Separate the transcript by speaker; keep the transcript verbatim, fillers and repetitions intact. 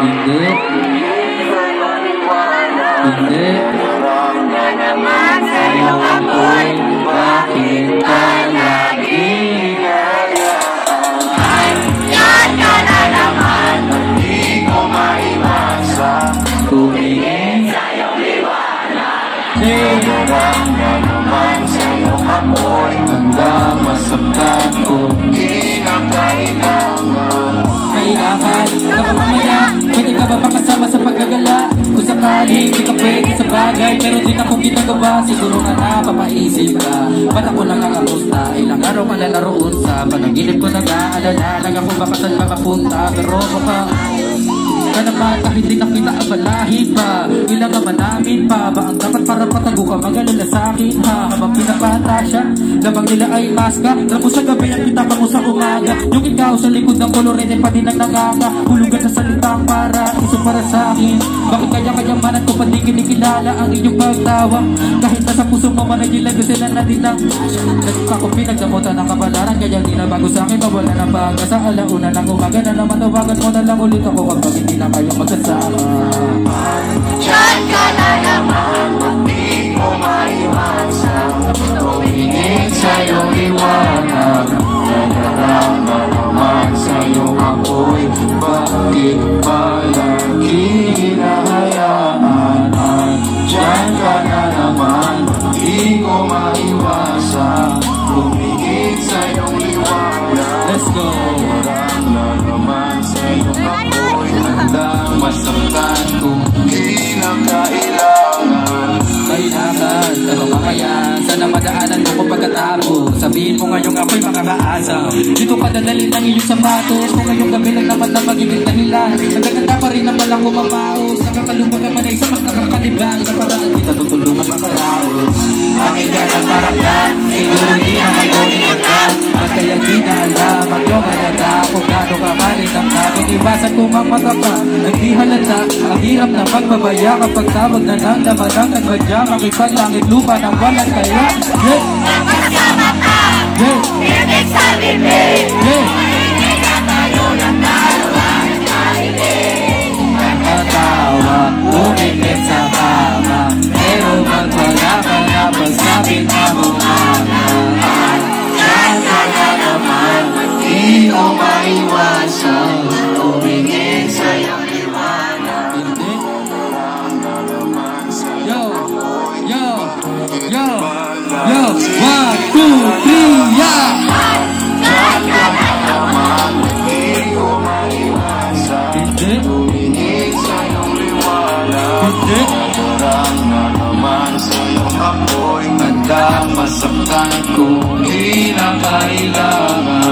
Speaker 1: Hindi. Hindi. Sa'yo ako'y bakit ka lagi gayaan?
Speaker 2: Yan ka na naman, hindi ko maiwasan.
Speaker 1: Tumingin
Speaker 2: sa'yong liwanag.
Speaker 1: Nagdarang na naman sa'yo ako'y handa masaktan kung
Speaker 2: Di na kailangan.
Speaker 1: kailangan ka ba mamaya? Pwede ka ba makasama sa paggagala? Kung sakali, di ka pwede sa bagay pero di na kong ginagawa. Siguro nga napapaisip ka. Ba't ako nangangamusta? Ilang araw ka lalaroon sa panaginip ko nag-aalala lang ako baka saan makapunta. Pero baka ka naman kahit di na kita abalahin pa. Ilang naman namin pa ba ang dapat para patago ka mag-alala sa akin ha? Habang pinapata siya, labang nila ay maska. Labo sa gabi ang kita bango sa umaga. Yung ikaw sa likod ng kolorete pati ng nanganga. Hulugan sa salitang para iso para sa akin. Bakit kaya kayamanan ko pa di kinikilala ang inyong pagtawa? Kahit nasa puso mo man ay dilag sila na din lang. Nagpako pinagdamutan ng kabalaran kaya di na bago sa akin mawala ng pag-asa. Alauna ng umaga na naman tawagan mo na lang ulit ako kapag hindi na kayo magkasama.
Speaker 2: Diyan ka na naman, hindi ko maiwasan.
Speaker 1: Tumingin sa'yo liwanag. Nagdarang na naman sa'yo ako'y bakit palagi hinahayaan? Diyan ka na naman, hindi ko maiwasan. Tumingin sa'yo liwanag. Let's go! Nagdarang na naman sa'yo ako'y handang masaktan kung
Speaker 2: Di na kailangan.
Speaker 1: kailangan ka ba mamaya? Sana madaanan mo kung pagkatapos. Sabihin mo ngayong ako'y makakaasa. Dito pa dadalhin ang iyong sapatos. Kung ngayong gabi lang naman na magiging dahilan. Nagaganda pa rin naman lang kumapaos. Nakakalumag naman ay sa mas nakakalibang. Sa paraan kita tutulungan makaraos. Aking ganang paramdam, siguro di na ngayon inagdan. At kaya di na alam ang iyong halata. Kung gano'n ka malitang na iwasan kong mamata pa. Nagdi halata, ang hirap na pagbabaya. Kapag tawag na ng damadang nagmadya. Makipaglangit lupa ng walang kaya. Yeah!
Speaker 2: Magkasama ka,
Speaker 1: Yeah!
Speaker 2: ibig sa bibig.
Speaker 1: Yeah!
Speaker 2: Hindi ka tayo ng dalawang kailig.
Speaker 1: Nagkatawa, umikit sa kama. Pero ba't wala ka na pagsabing na mukha na?
Speaker 2: Diyan ka na naman,
Speaker 1: Di ko maiwasan.
Speaker 2: tumingin sa'yong liwanag.
Speaker 1: Hindi. Yo! Yo! Yo! Yo! One, two, three, yeah!
Speaker 2: Diyan ka na
Speaker 1: naman,
Speaker 2: hindi ko maiwasan.
Speaker 1: Hindi.
Speaker 2: Tumingin sa'yong liwanag.
Speaker 1: Hindi.
Speaker 2: Nagdarang na naman sa'yong ako'y
Speaker 1: Handang masaktan kung di na kailangan.